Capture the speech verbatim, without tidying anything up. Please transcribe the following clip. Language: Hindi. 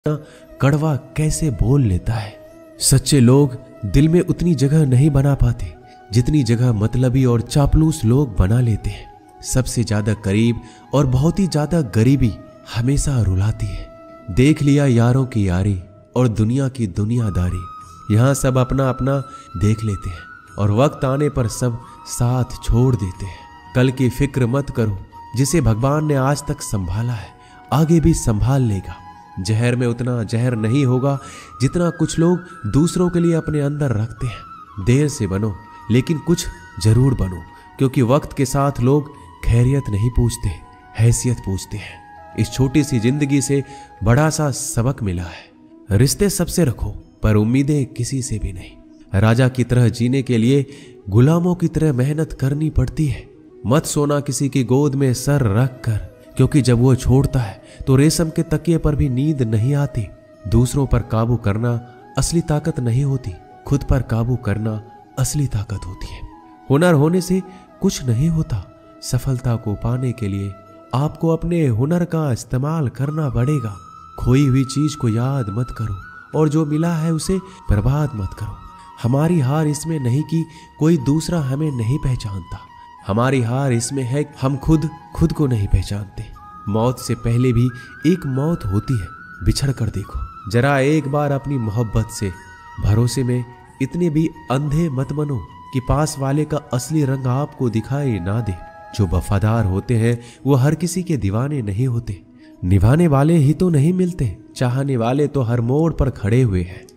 कड़वा कैसे बोल लेता है। सच्चे लोग दिल में उतनी जगह नहीं बना पाते जितनी जगह मतलबी और चापलूस लोग बना लेते हैं। सबसे ज्यादा करीब और बहुत ही ज्यादा गरीबी हमेशा रुलाती है। देख लिया यारों की यारी और दुनिया की दुनियादारी। यहाँ सब अपना अपना देख लेते हैं और वक्त आने पर सब साथ छोड़ देते हैं। कल की फिक्र मत करो, जिसे भगवान ने आज तक संभाला है आगे भी संभाल लेगा। जहर में उतना जहर नहीं होगा जितना कुछ लोग दूसरों के लिए अपने अंदर रखते हैं। देर से बनो लेकिन कुछ जरूर बनो, क्योंकि वक्त के साथ लोग खैरियत नहीं पूछते, हैसियत पूछते हैं। इस छोटी सी जिंदगी से बड़ा सा सबक मिला है। रिश्ते सबसे रखो पर उम्मीदें किसी से भी नहीं। राजा की तरह जीने के लिए गुलामों की तरह मेहनत करनी पड़ती है। मत सोना किसी की गोद में सर रख कर, क्योंकि जब वो छोड़ता है तो रेशम के तकिए पर भी नींद नहीं आती। दूसरों पर काबू करना असली ताकत नहीं होती, खुद पर काबू करना असली ताकत होती है। हुनर होने से कुछ नहीं होता। सफलता को पाने के लिए आपको अपने हुनर का इस्तेमाल करना पड़ेगा। खोई हुई चीज को याद मत करो और जो मिला है उसे बर्बाद मत करो। हमारी हार इसमें नहीं कि कोई दूसरा हमें नहीं पहचानता, हमारी हार इसमें है हम खुद खुद को नहीं पहचानते। मौत से पहले भी एक मौत होती है, बिछड़ कर देखो। जरा एक बार अपनी मोहब्बत से भरोसे में इतने भी अंधे मत बनो कि पास वाले का असली रंग आपको दिखाई ना दे। जो वफादार होते हैं वो हर किसी के दीवाने नहीं होते। निभाने वाले ही तो नहीं मिलते, चाहने वाले तो हर मोड़ पर खड़े हुए हैं।